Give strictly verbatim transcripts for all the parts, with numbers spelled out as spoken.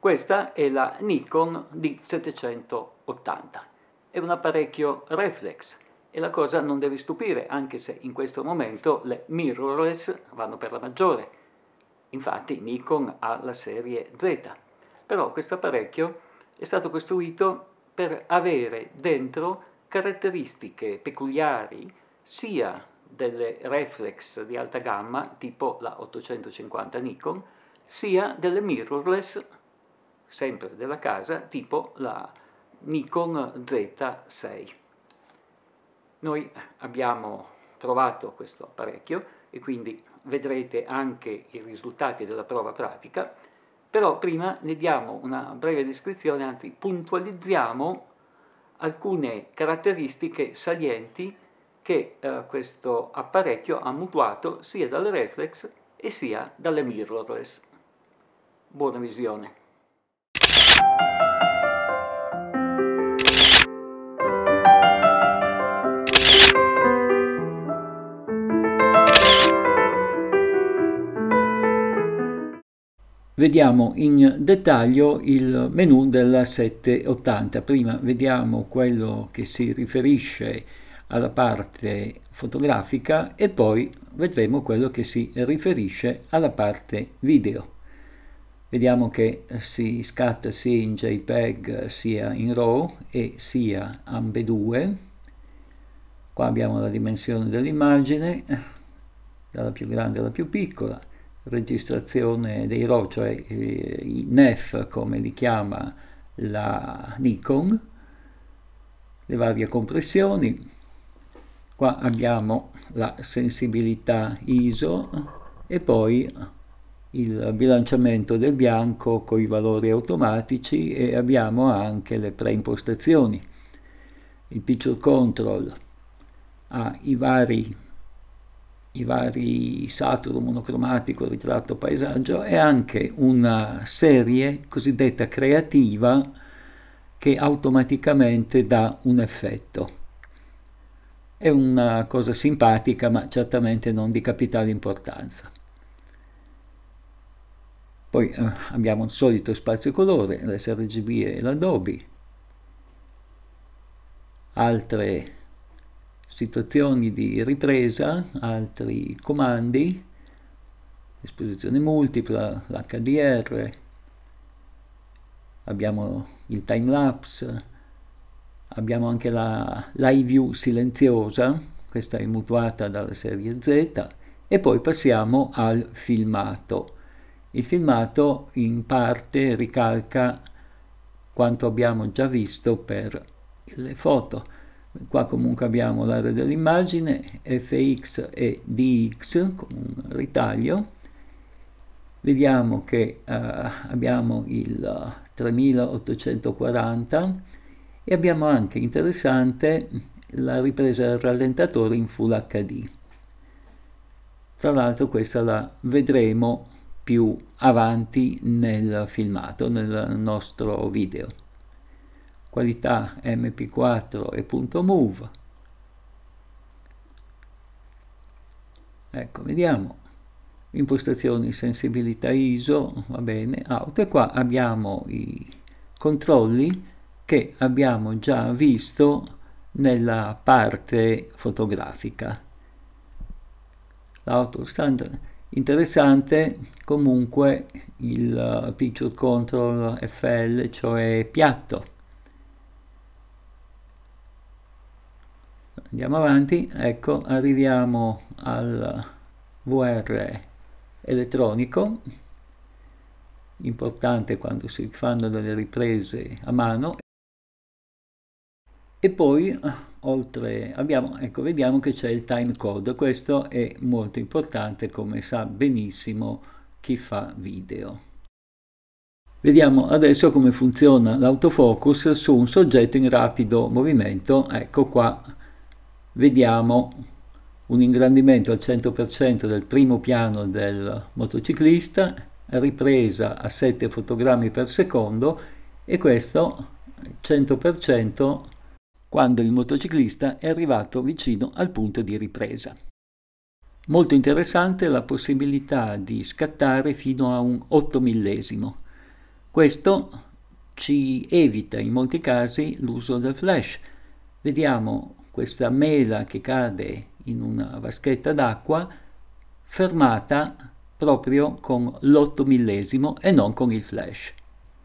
Questa è la Nikon D settecentottanta, è un apparecchio reflex e la cosa non deve stupire, anche se in questo momento le mirrorless vanno per la maggiore. Infatti Nikon ha la serie Z, però questo apparecchio è stato costruito per avere dentro caratteristiche peculiari sia delle reflex di alta gamma, tipo la ottocentocinquanta Nikon, sia delle mirrorless, sempre della casa, tipo la Nikon Z sei. Noi abbiamo provato questo apparecchio e quindi vedrete anche i risultati della prova pratica, però prima ne diamo una breve descrizione, anzi puntualizziamo alcune caratteristiche salienti che eh, questo apparecchio ha mutuato sia dalle reflex e sia dalle mirrorless. Buona visione. Vediamo in dettaglio il menu della settecentottanta. Prima vediamo quello che si riferisce alla parte fotografica e poi vedremo quello che si riferisce alla parte video. Vediamo che si scatta sia in JPEG sia in RAW e sia ambedue. Qua abbiamo la dimensione dell'immagine, dalla più grande alla più piccola. Registrazione dei RAW, cioè eh, i N E F come li chiama la Nikon, le varie compressioni. Qua abbiamo la sensibilità I S O e poi il bilanciamento del bianco con i valori automatici e abbiamo anche le preimpostazioni. Il picture control ha i vari i vari saturo, monocromatico, ritratto, paesaggio e anche una serie cosiddetta creativa che automaticamente dà un effetto. È una cosa simpatica ma certamente non di capitale importanza. Poi eh, abbiamo il solito spazio colore, l'S R G B e l'Adobe, altre situazioni di ripresa, altri comandi, esposizione multipla, l'H D R, abbiamo il timelapse, abbiamo anche la live view silenziosa, questa è mutuata dalla serie Z, e poi passiamo al filmato. Il filmato in parte ricalca quanto abbiamo già visto per le foto. Qua comunque abbiamo l'area dell'immagine, F X e D X con un ritaglio. Vediamo che eh, abbiamo il tremilaottocentoquaranta e abbiamo anche interessante la ripresa del rallentatore in Full H D. Tra l'altro questa la vedremo più avanti nel filmato, nel nostro video. Qualità M P quattro e .mov. Ecco, vediamo. Impostazioni, sensibilità I S O, va bene, auto, e qua abbiamo i controlli che abbiamo già visto nella parte fotografica. L'auto standard. Interessante comunque il picture control F L, cioè piatto. Andiamo avanti, ecco, arriviamo al V R elettronico, importante quando si fanno delle riprese a mano. E poi, oltre, abbiamo, ecco, vediamo che c'è il time code, questo è molto importante, come sa benissimo chi fa video. Vediamo adesso come funziona l'autofocus su un soggetto in rapido movimento. Ecco qua. Vediamo un ingrandimento al cento per cento del primo piano del motociclista, ripresa a sette fotogrammi per secondo, e questo cento per cento quando il motociclista è arrivato vicino al punto di ripresa. Molto interessante la possibilità di scattare fino a un otto millesimo. Questo ci evita in molti casi l'uso del flash. Vediamo questa mela che cade in una vaschetta d'acqua fermata proprio con l'otto millesimo e non con il flash.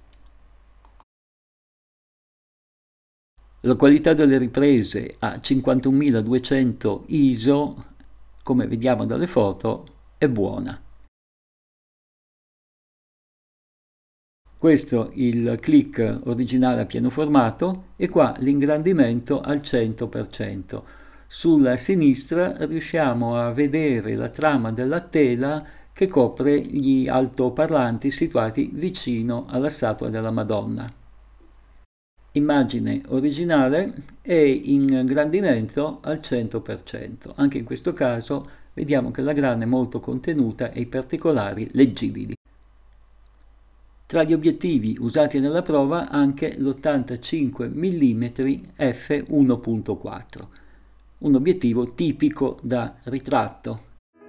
La qualità delle riprese a cinquantunomiladuecento I S O, come vediamo dalle foto, è buona. Questo il click originale a pieno formato e qua l'ingrandimento al cento per cento. Sulla sinistra riusciamo a vedere la trama della tela che copre gli altoparlanti situati vicino alla statua della Madonna. Immagine originale e ingrandimento al cento per cento. Anche in questo caso vediamo che la grana è molto contenuta e i particolari leggibili. Tra gli obiettivi usati nella prova anche l'ottantacinque millimetri effe uno punto quattro, un obiettivo tipico da ritratto.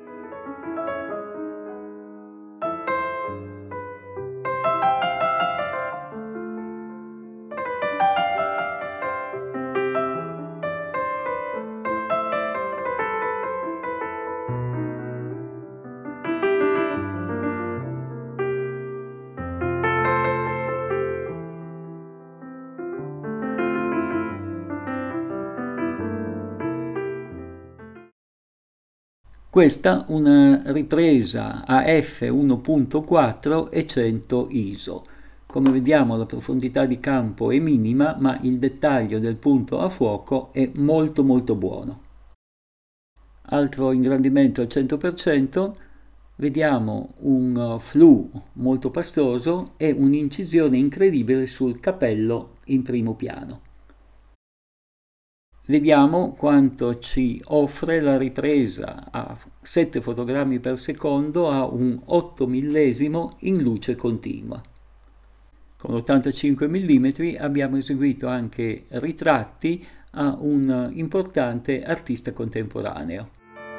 Questa una ripresa a effe uno punto quattro e cento I S O. Come vediamo la profondità di campo è minima, ma il dettaglio del punto a fuoco è molto molto buono. Altro ingrandimento al cento per cento, vediamo un flu molto pastoso e un'incisione incredibile sul capello in primo piano. Vediamo quanto ci offre la ripresa a sette fotogrammi per secondo a un otto millesimo in luce continua. Con ottantacinque millimetri abbiamo eseguito anche ritratti a un importante artista contemporaneo.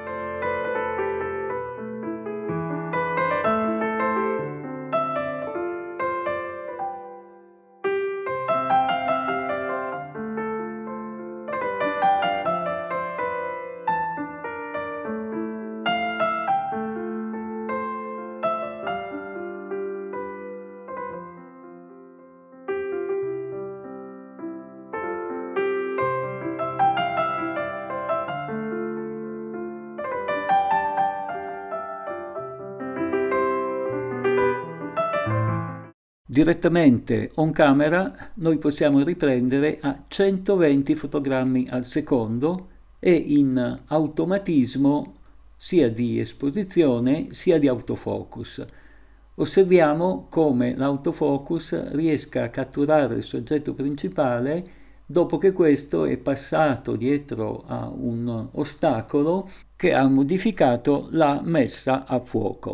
Direttamente on camera noi possiamo riprendere a centoventi fotogrammi al secondo e in automatismo sia di esposizione sia di autofocus. Osserviamo come l'autofocus riesca a catturare il soggetto principale dopo che questo è passato dietro a un ostacolo che ha modificato la messa a fuoco.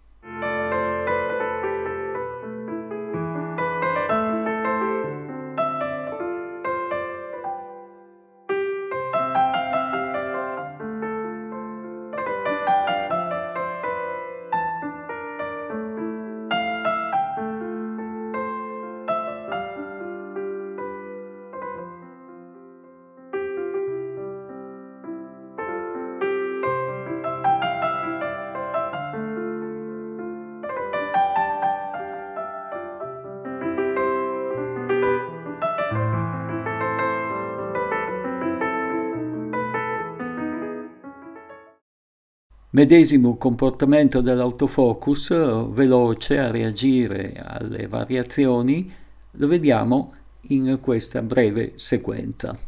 Medesimo comportamento dell'autofocus, veloce a reagire alle variazioni, lo vediamo in questa breve sequenza.